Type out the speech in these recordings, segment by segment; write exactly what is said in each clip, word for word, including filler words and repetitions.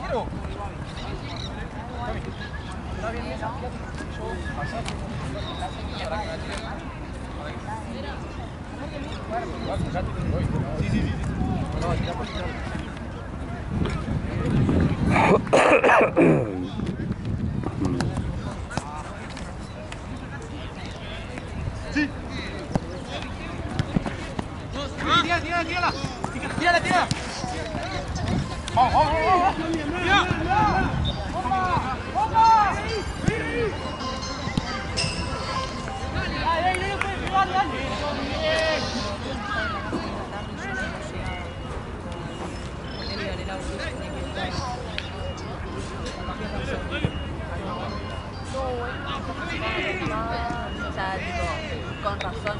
O sea, tipo, con razón.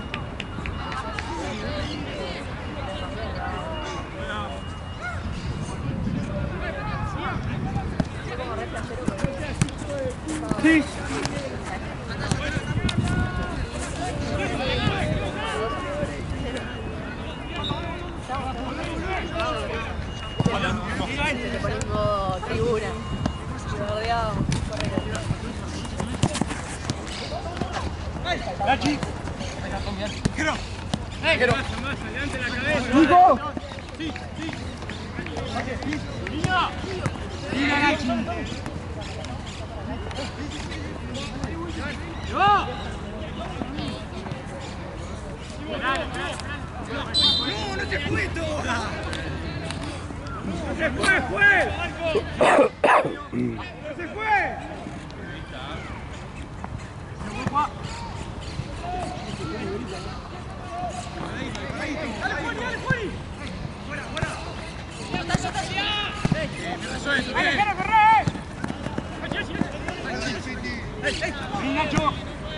Sí. Le ponemos tribuna. Lo rodeamos. Gachi. Quiero. Quiero. Más adelante la cabeza. Nico. Sí, sí. Niño. Mira, Gachi. ¡Yo! No, no se fue toda. ¡No se fue, fue! ¡No se fue! ¡Quiero correr! ¡Vení, Nacho!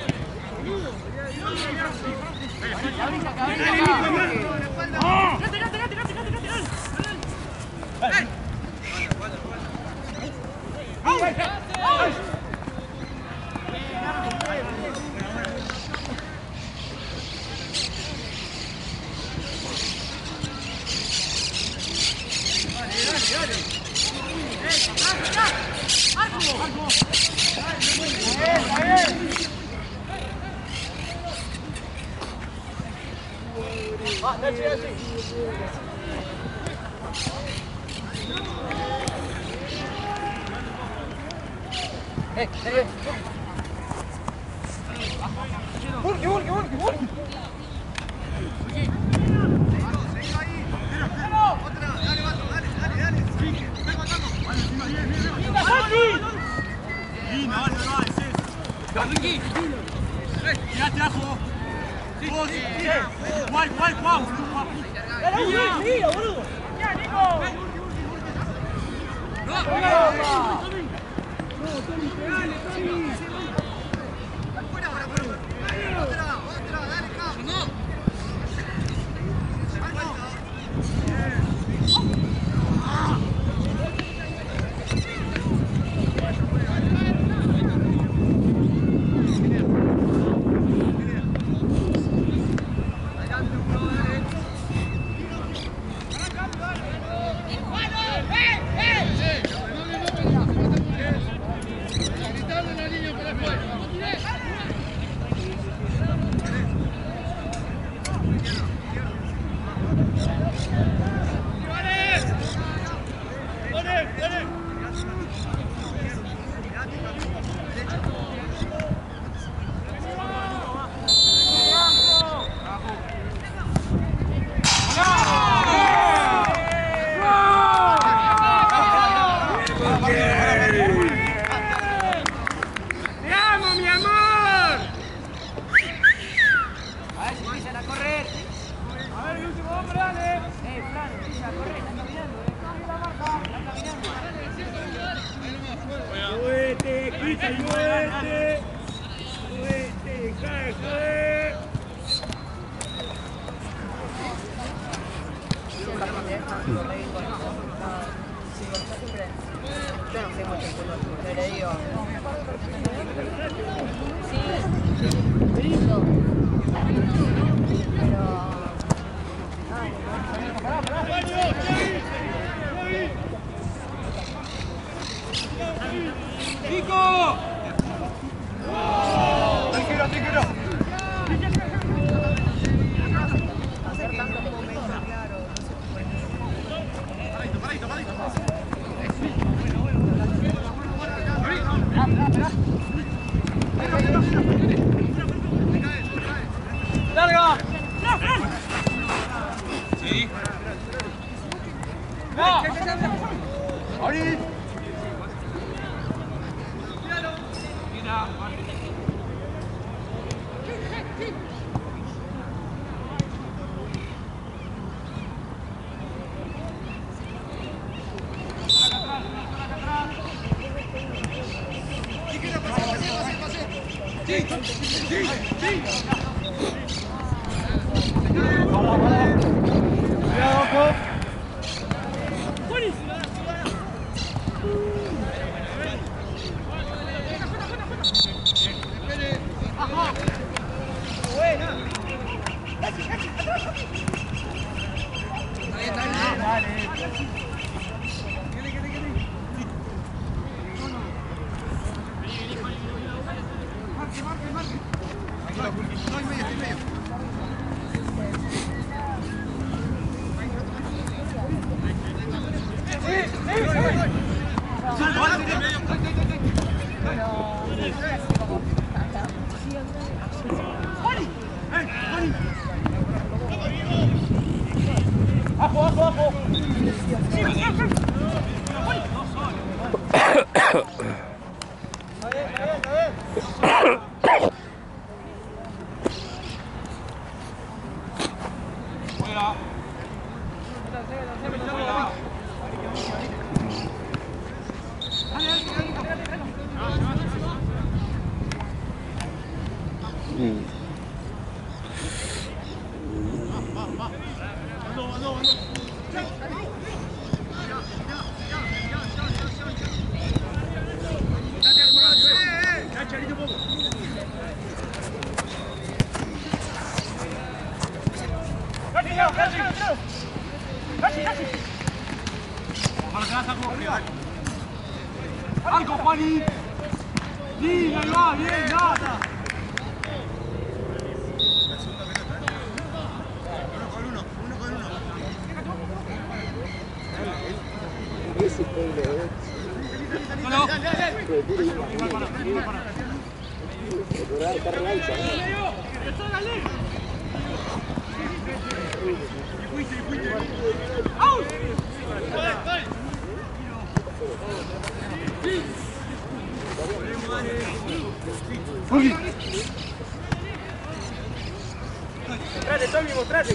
Eh, eh, Burki, Burki, Burki, Burki. ¡Cuál, cuál, cuál! ¡Mira, boludo! ¡Ya, Nico! ¡No! Yo no sé mucho el fútbol, pero digo. Sí, lindo. Pero. Ay, Nico! Tranquilo, tranquilo. Hacer tanto momento. Paradito, paradito, paradito. ¡Larga! Sí. ¡No! ¡Abrí! Mira, sí, sí, sí. Cuidado, ojo. ¡Ajo, ajo, ajo! Fuera. ¡Algo, Juaní! ¡Sí, ahí va! ¡Bien, nada! No, ¡Mostrate, Tommy, mostrate!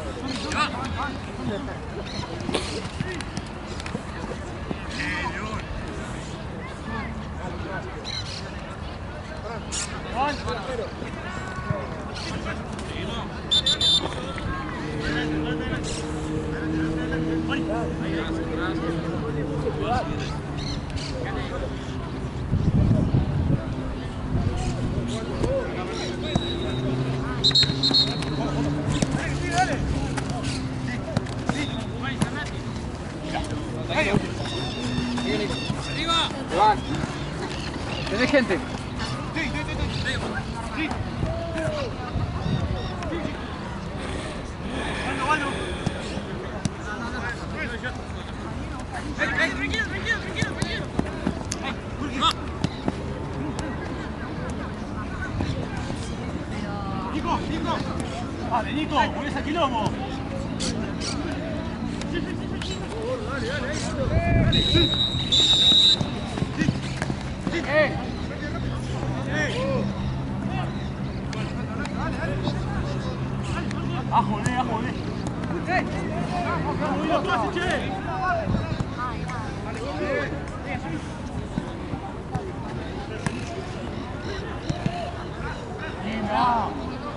Iván, ¿tenés gente? Sí, sí, sí, sí. Sí. Waldo, Waldo. Ey, ey, tranquilo, tranquilo, tranquilo, tranquilo. Ey, Burki, va. Nico, Nico. Vale, Nico, volvés a quilombo. Dale, dale, dale. Sí. ¡Eh! ¡Ajole, ajole! ¡Eh! ¡Vamos, che! ¡Linda!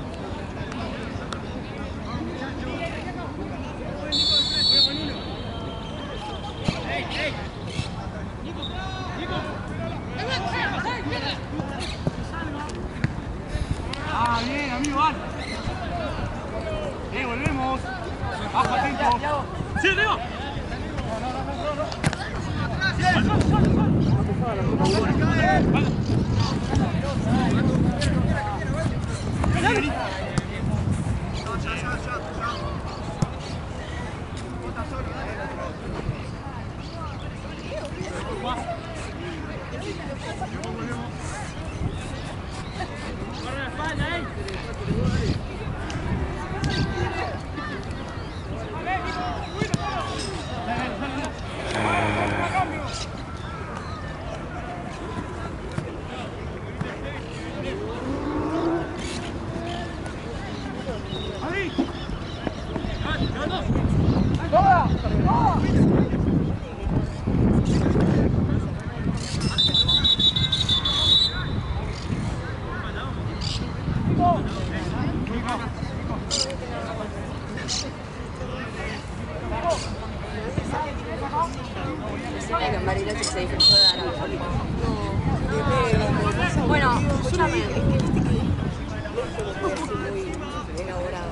Ah, bien, amigo, vale. Eh, volvemos. Bajo, atento. ¡Sí, Leo! ¡Bien! Bueno, escúchame, es que viste que muy elaborado.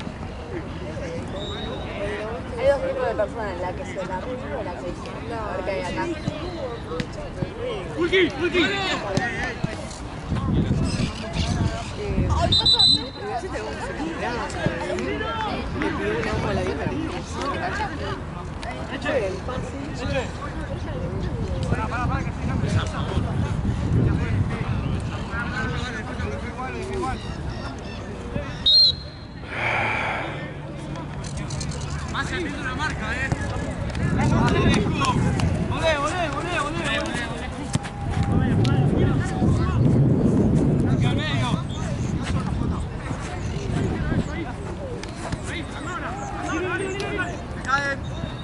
Hay dos grupos de personas, la que se la ríe o la que dice, a ver qué hay acá. ¡Ulki! ¡Ulki! Ay, pasó. Yo tengo un celular. Me pidió una hoja a la vieja que ¡Eche! ¡Eche! Para, para, para, que se cambie. Más se abriendo una marca, eh. Olé, olé, olé, olé, olé. Hacia el medio. Ahí, ahora. Se caen.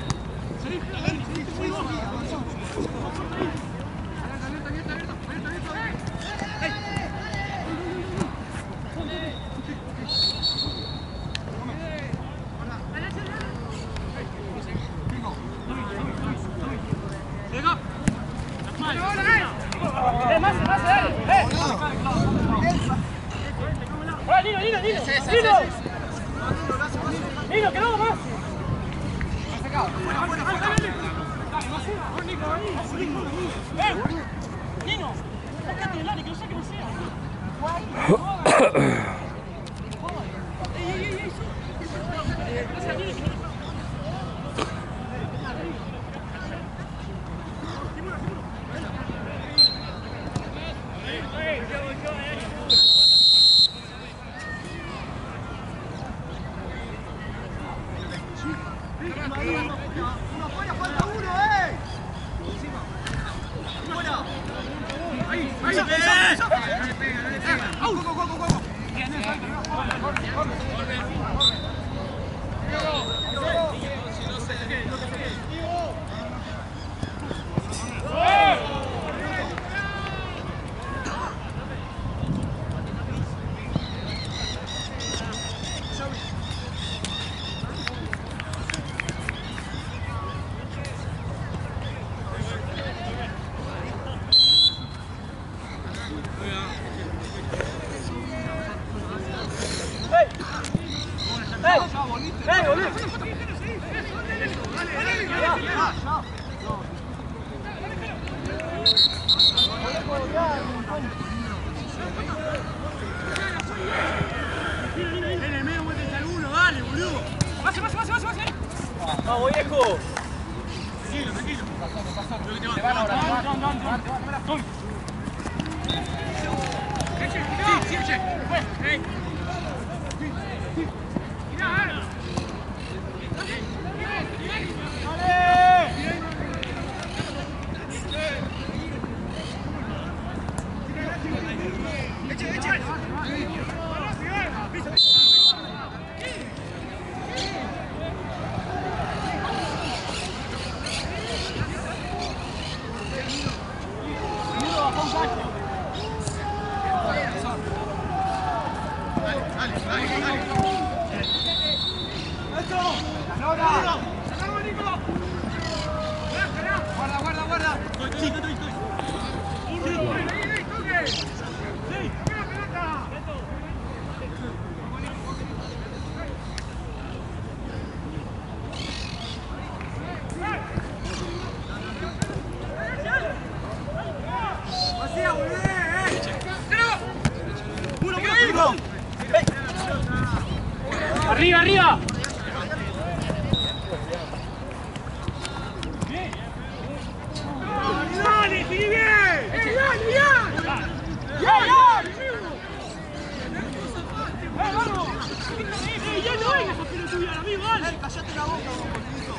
Nino, Nino, Nino, Nino, Nino, que no más. Nino, sacate del área, que no sé que no sea. ¡Vamos, viejo! Tranquilo, tranquilo. Te van ahora, te van. Sí, sí, che. Hey. arriba! ¡Dale, sigue bien! ¡Eh, dale, ya! ¡Ya, ya! ¡Eh, vamos! ¡Eh, ya no vengas a pelotudear, amigo! ¡Dale! ¡Cállate la boca, boludito!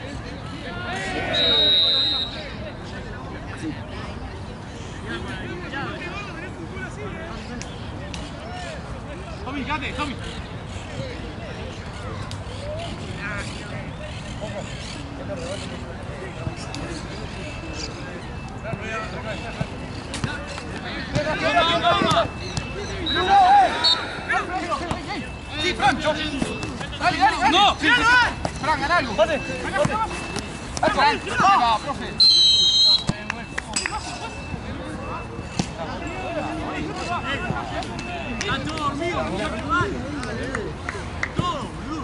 Tommy, quédate, Tommy. Sí, Francho. Dale, dale, dale. No, Fran, Fran, gana algo. Pase, pase. Dale, Fran. Va, profe. Está todo dormido, mira, rival. Todo, boludo.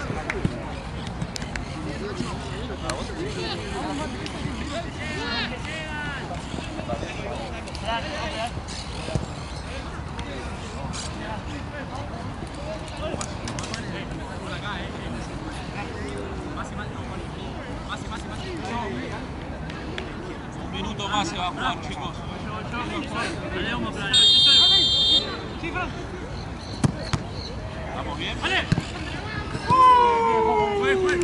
Un minuto más se va a jugar, chicos. ¿Estamos bien? ¡Vale! Fue, fue.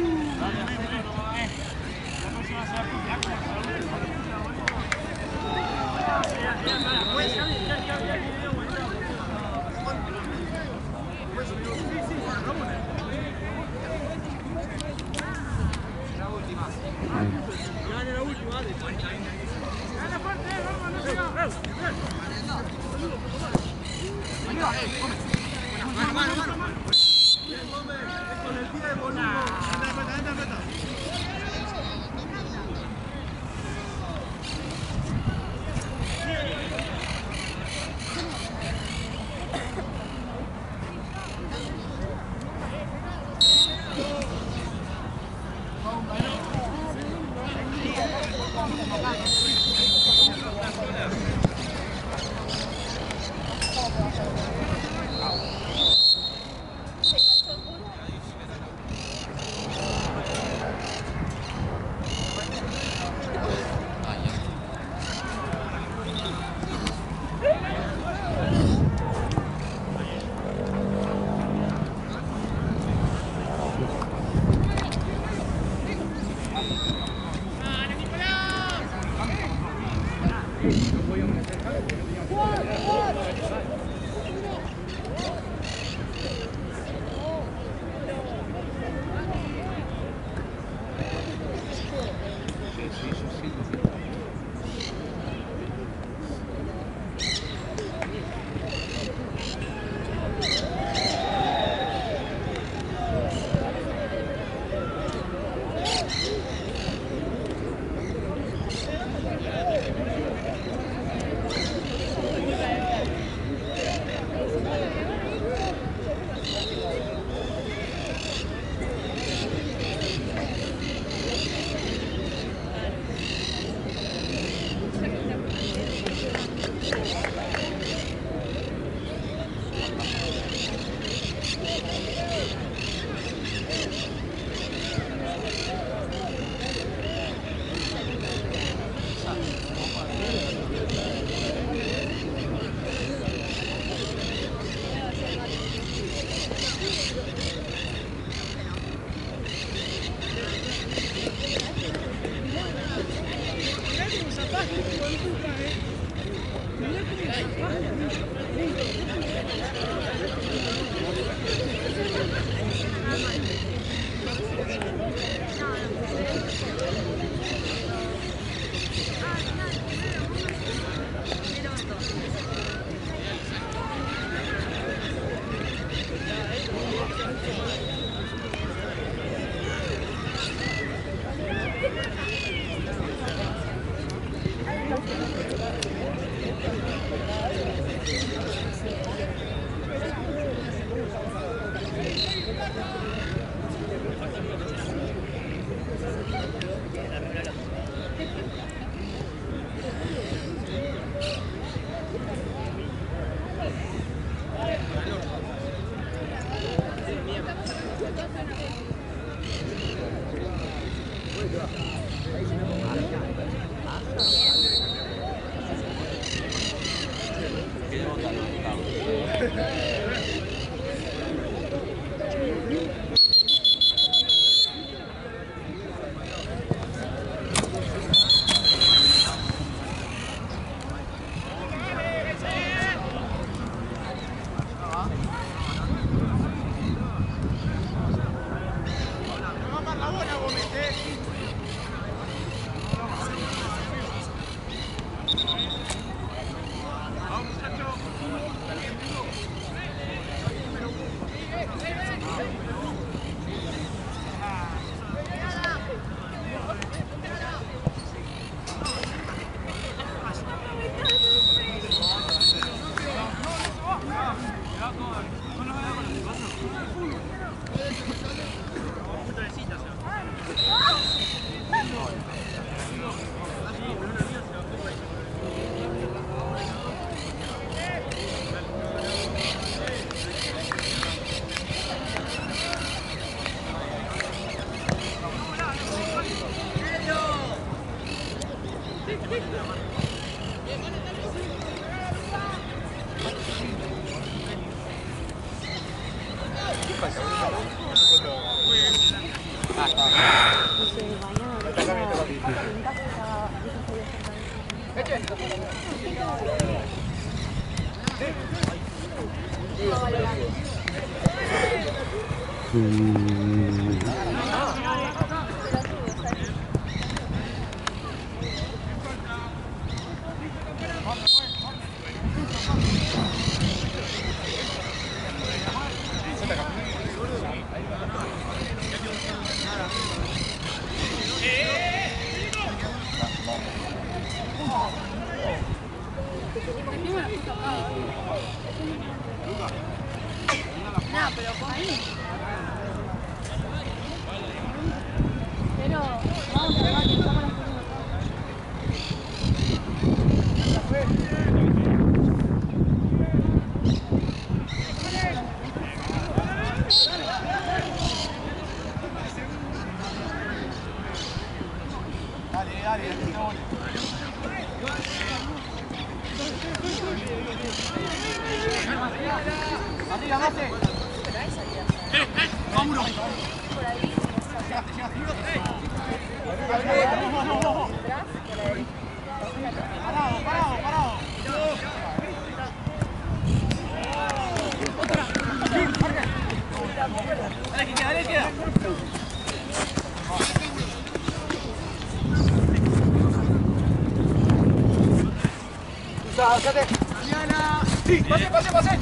Sí, pase, pase, pase.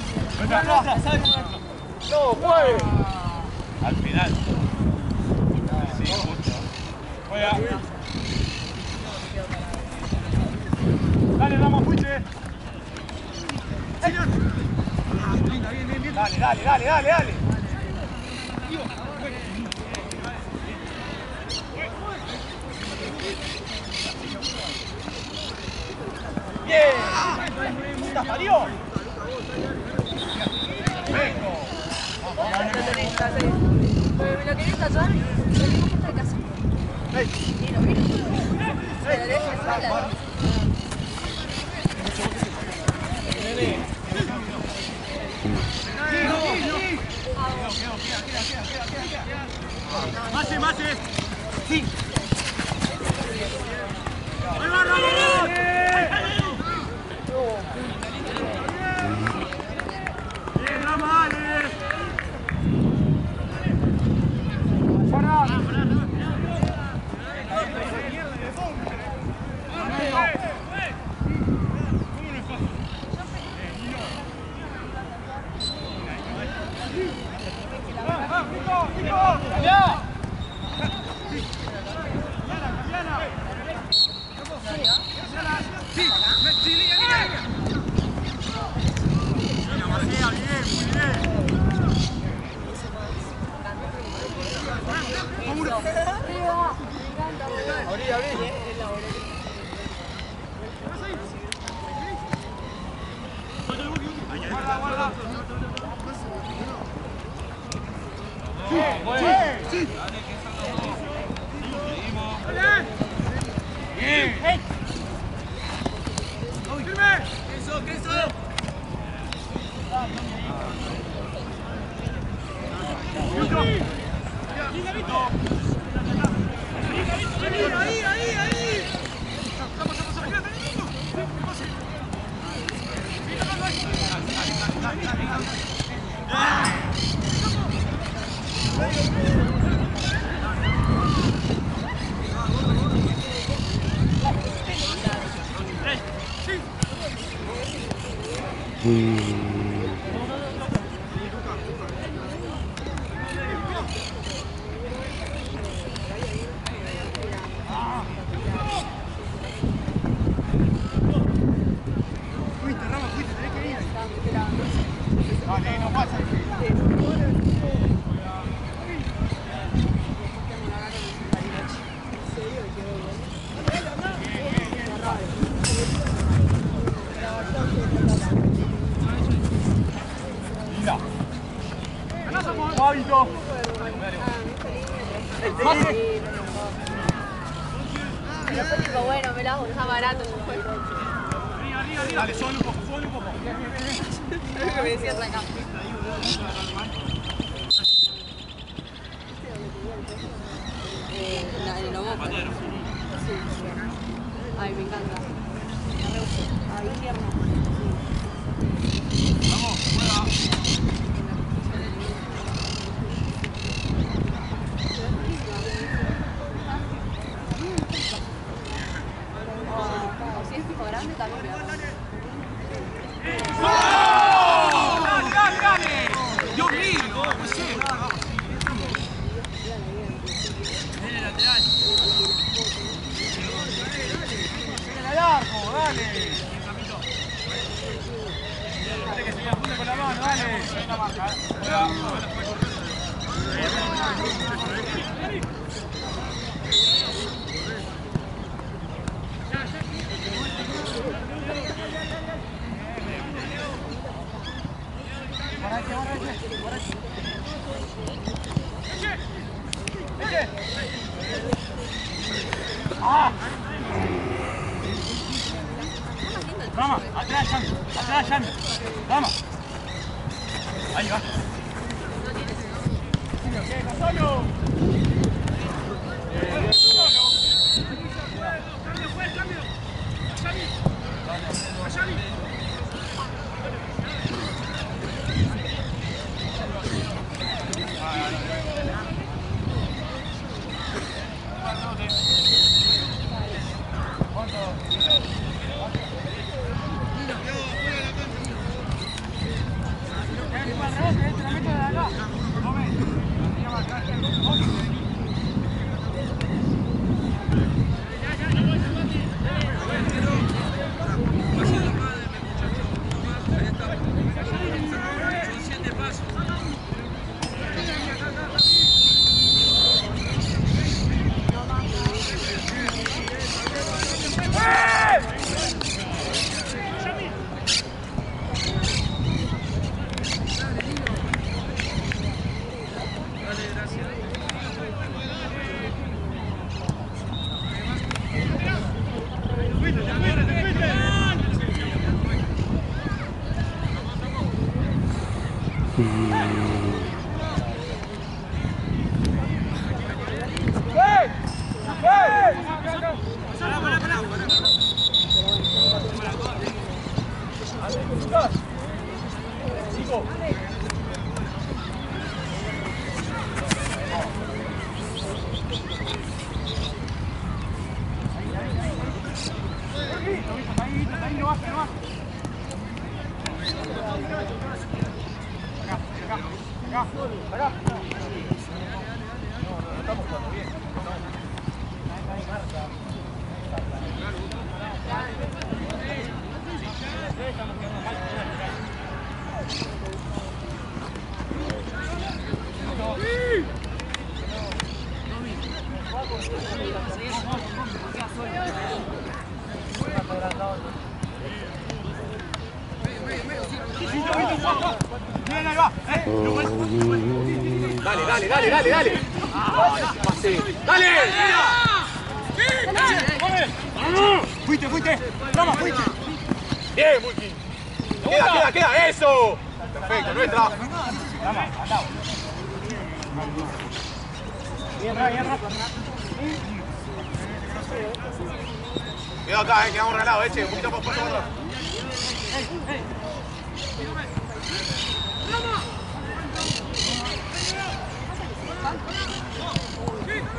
No, mueve. Al final. Sí, mucho. Juega. Dale, Ramos, fuiste. Dale, dale, dale, dale, dale. Bien. ¡Puta, parió! Vengo. Me lo quería tatuar, le digo que está en casa. Mira, mira. Se lo deja sola. ¡Mase, mase! ¡Sí! ¡Ahí va, Ramón! ¡Bien, Rama, dale! ¡Para! ¡Ya! Vale, no pasa. Mira. Guavito. Digo, bueno, me la hago, está barato. Dale, solo un poco, solo un poco. Es lo que me decías acá. Eh, la de Lobo. Sí. Ay, me encanta. Ahí tierno. Vamos, juega. Si es tipo grande, también me va. ¡Dale, dale, dale! ¡Dios mío! No sé. Viene lateral. Viene al arco, dale. Dale que se me apunte con la mano, dale. Una marca, ¿eh? ¡Ah! Vamos, atrás, Yami, atrás, Yami. Vamos. Ahí va. ¡Solo! ¡Cambio, fue, cambio! ¡Yami! ¡Yami! Dale, dale, dale, dale, dale. Pase. ¡Dale! Fuiste, fuiste. Vamos, fuiste. Bien, Mulkin. Queda, queda, queda. ¡Eso! Perfecto, nuestra. Vamos, andamos. Bien, bien, bien. Queda acá, eh, quedamos regalados, eche. Un poquito más por favor.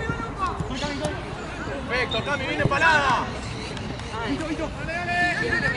Perfecto, Cami, viene empalada. Quiero que me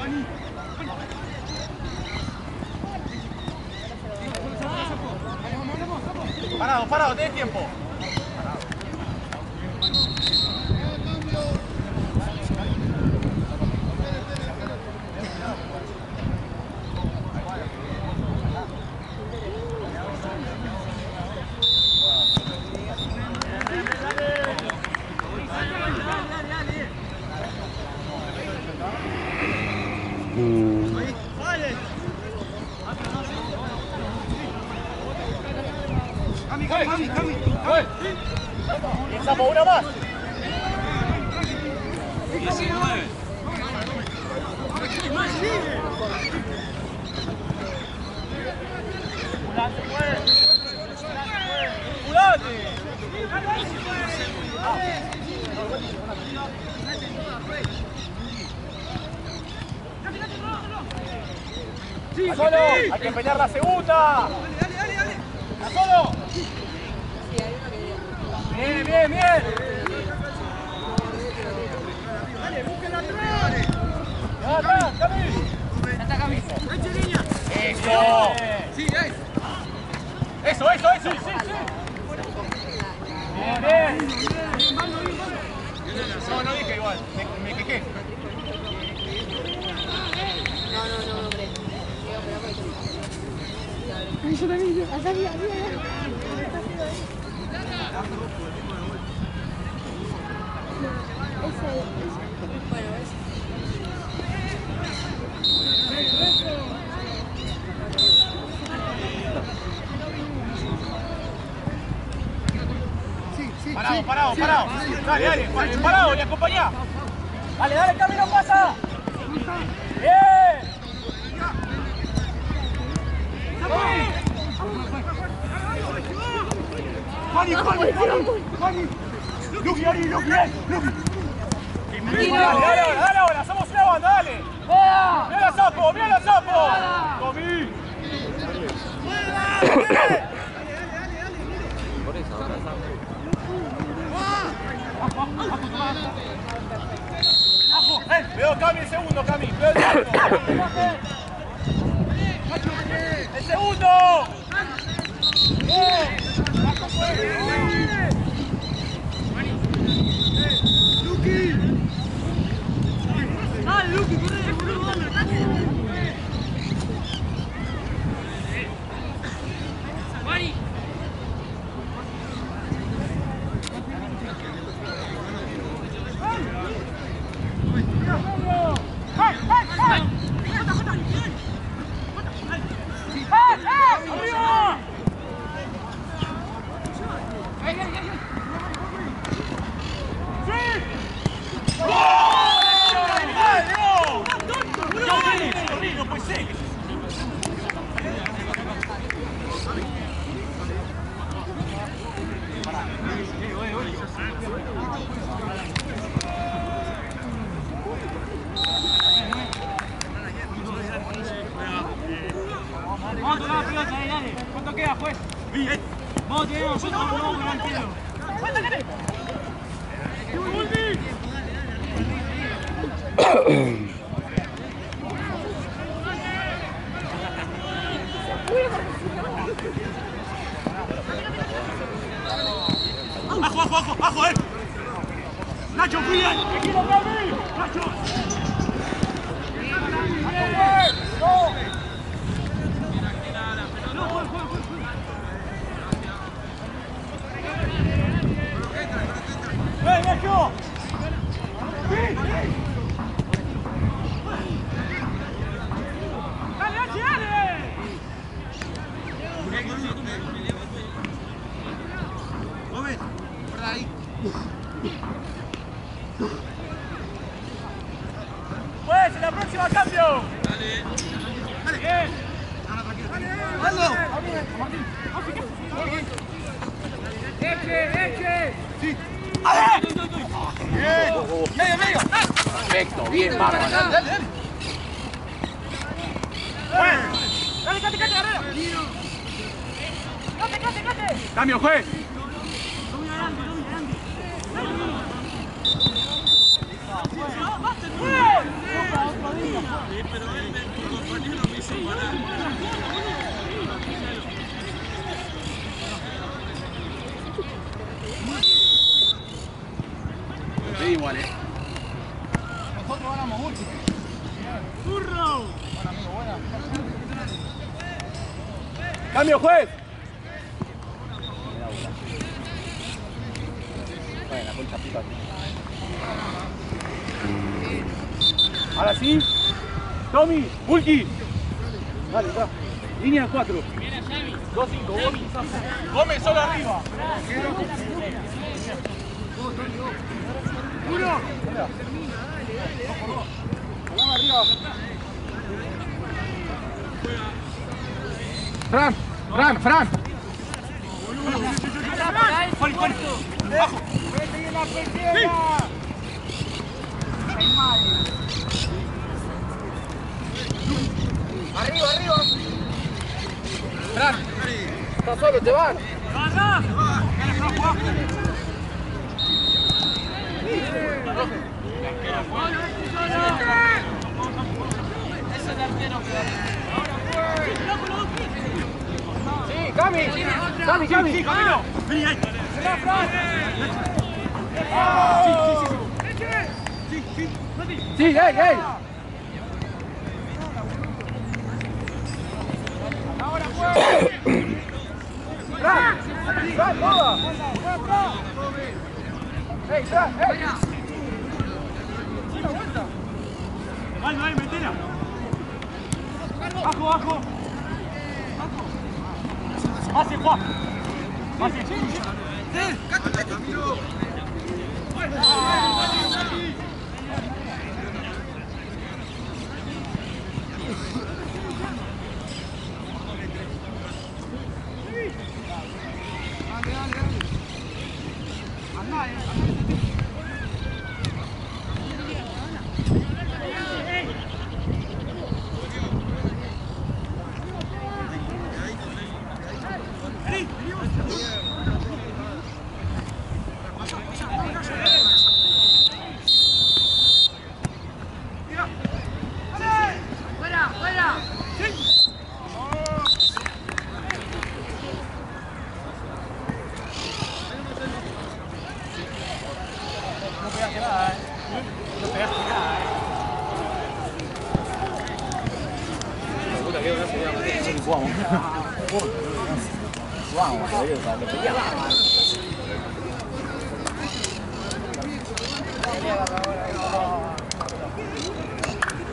Parado, parado, tenés tiempo. Sapo, una más. diecinueve. Sí, solo, hay que pelear la segunda. Dale, dale, dale. ¡A solo! Bien, bien, bien. Dale, búsquenla atrás. Atrás, Cami. Ya está Cami. Eso. Sí, ahí. Eso, eso, eso. Sí, sí, sí. Bien, bien. No, no dije igual. Me, me quejé. No, no, no, hombre. Ay, yo también, yo. Allá, allá, allá. Bueno, es... Parado, parado, parado. Dale, dale, parado, le acompañá. Dale, dale, camino, pasa. Bien. Juani, Juani, Juani. Luqui, Ari, Luqui, Luqui. Dale, dale ahora, dale ahora, somos una banda, dale. ¡Mira el sapo, mira el sapo! ¡Comí! Por eso, ahora ¡Ajo! ¡Eh! Veo Cami el segundo, Cami. Veo el segundo. ¡El segundo! ¡Luqui! ¡Dale, Luqui! ¡Corre, boludo! ¡Dale! ¡Mari! Vamos a tomar la pelota, dale, dale. ¿Cuánto queda, juez? Bien. Vamos a tener nosotros, vamos a ganar el tiro. ¡Ajo, ajo, ajo! ¡Ajo, eh! ¡Nacho, cuida! ¡Te quiero, Gaby! ¡Nacho! ¡No! ¡Ven, Nacho! ¡Sí, sí! ¡Dale, Nachi, dale! ¡Mueve! ¡Por ahí! ¡Pues, en la próxima cambio! ¡Dale! ¡Dale! ¡Bien! ¡Aldo! ¡Eche, eche! ¡Sí! ¡Ale! ¡Bien! ¡Medio, medio! Perfecto, bien, bárbaro. ¡Dale, dale, dale! ¡Dale, cate, cate, Guerrero! ¡Cate, cate, cate! ¡Cambio, juez! Sí, igual, eh. Nosotros ganamos último. ¡Burro! Bueno, amigo, buena. ¡Cambio, juez! Bueno, concha puta. Ahora sí. Tommy, Bulky. Dale, está. Línea cuatro. dos cinco, Gómez. Gómez solo arriba. Uno. Arriba. Fran, Fran, Fran. ¡Fori, fori! ¡Bajo! ¡Arriba, arriba! Fran. Está solo, te van. ¡Agarra! Sí, Cami. Cami, Cami. Sí, Camilo. Vení ahí. Sí, ey, ey. Ahora pues. Fran, Fran, toda. Ey, Fran, ey. Una vuelta. Vale, vale, metela. Bajo, bajo. Pase, Juan. Pase.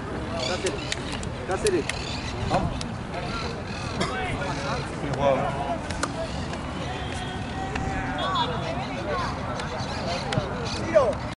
Cáceres. Vamos.